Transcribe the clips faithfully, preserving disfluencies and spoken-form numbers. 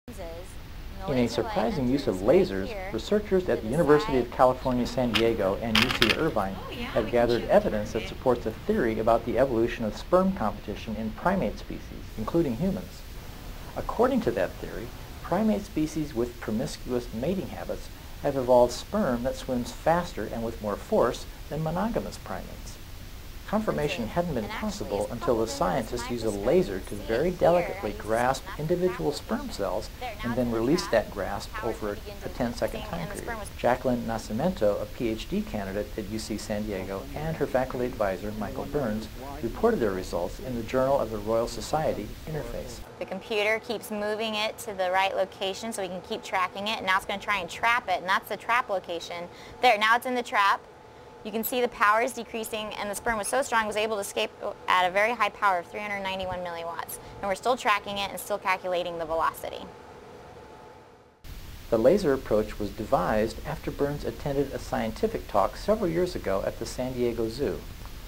In a surprising use of lasers, researchers at the University of California, San Diego and U C Irvine have gathered evidence that supports a theory about the evolution of sperm competition in primate species, including humans. According to that theory, primate species with promiscuous mating habits have evolved sperm that swims faster and with more force than monogamous primates. Confirmation hadn't been possible until the scientists used a laser to very delicately grasp individual sperm cells and then release that grasp over a ten-second time period. Jacqueline Nascimento, a P H D candidate at U C San Diego, and her faculty advisor, Michael Burns, reported their results in the Journal of the Royal Society Interface. The computer keeps moving it to the right location so we can keep tracking it, and now it's going to try and trap it, and that's the trap location. There, now it's in the trap. You can see the power is decreasing, and the sperm was so strong it was able to escape at a very high power of three hundred ninety-one milliwatts. And we're still tracking it and still calculating the velocity. The laser approach was devised after Burns attended a scientific talk several years ago at the San Diego Zoo.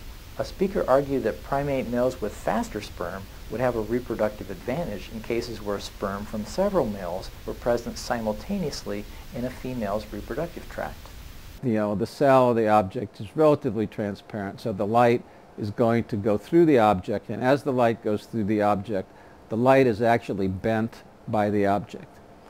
A speaker argued that primate males with faster sperm would have a reproductive advantage in cases where sperm from several males were present simultaneously in a female's reproductive tract. You know, the cell, the object, is relatively transparent, so the light is going to go through the object, and as the light goes through the object, the light is actually bent by the object.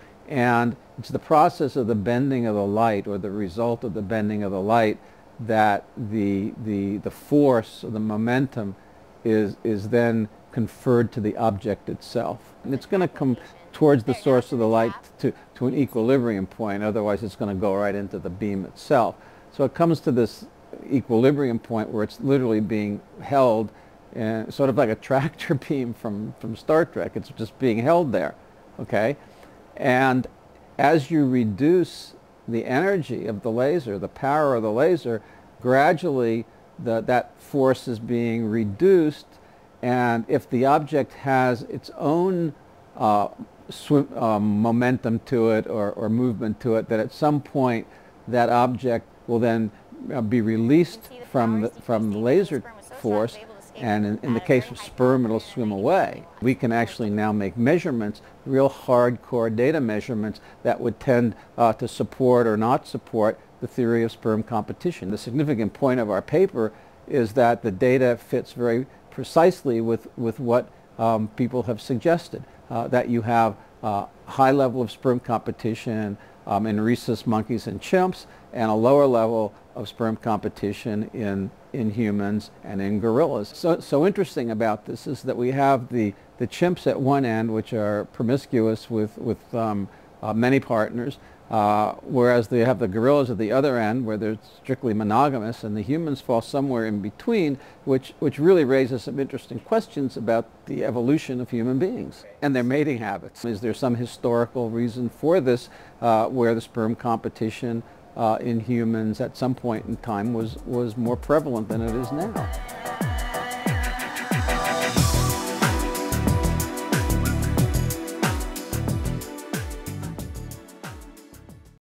And it's the process of the bending of the light, or the result of the bending of the light, that the, the, the force, or the momentum, is, is then conferred to the object itself. And it's going to come towards the source of the light to, to an equilibrium point, otherwise it's going to go right into the beam itself. So it comes to this equilibrium point where it's literally being held, uh, sort of like a tractor beam from, from Star Trek. It's just being held there, okay? And as you reduce the energy of the laser, the power of the laser, gradually the, that force is being reduced, and if the object has its own uh, Swim, um, momentum to it, or, or movement to it, that at some point that object will then uh, be released from the, from the laser force, and in, in the case of sperm it'll swim away. We can actually now make measurements, real hardcore data measurements, that would tend uh, to support or not support the theory of sperm competition. The significant point of our paper is that the data fits very precisely with, with what um, people have suggested. Uh, that you have a uh, high level of sperm competition um, in rhesus monkeys and chimps, and a lower level of sperm competition in, in humans and in gorillas. So, so interesting about this is that we have the, the chimps at one end, which are promiscuous with, with um, uh, many partners, uh, whereas they have the gorillas at the other end, where they're strictly monogamous, and the humans fall somewhere in between, which, which really raises some interesting questions about the evolution of human beings and their mating habits. Is there some historical reason for this, uh, where the sperm competition uh, in humans at some point in time was, was more prevalent than it is now?